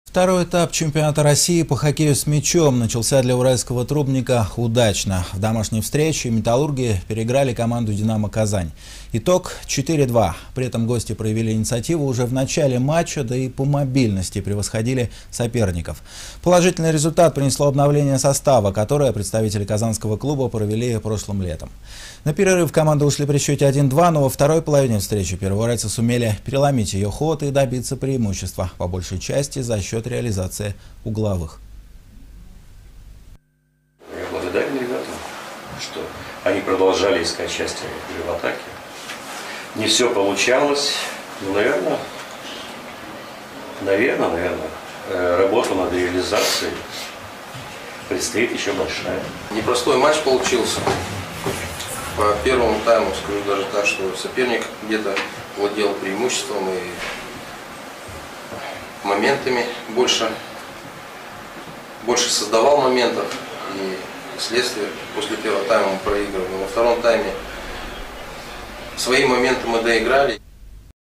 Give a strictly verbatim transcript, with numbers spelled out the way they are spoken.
Второй этап чемпионата России по хоккею с мячом начался для уральского Трубника удачно. В домашней встрече металлурги переиграли команду «Динамо Казань». Итог четыре два. При этом гости проявили инициативу уже в начале матча, да и по мобильности превосходили соперников. Положительный результат принесло обновление состава, которое представители казанского клуба провели прошлым летом. На перерыв команды ушли при счете один два, но во второй половине встречи первоуральцы сумели переломить ее ход и добиться преимущества, по большей части за счет реализации угловых. Я благодарен ребятам, что они продолжали искать счастье в атаке. Не все получалось, но, наверное, наверное, наверное, работа над реализацией предстоит еще большая. Непростой матч получился. По первому тайму скажу даже так, что соперник где-то владел преимуществом и моментами больше, больше создавал моментов, и вследствие после первого тайма мы проигрывали. Но во втором тайме свои моменты мы доиграли.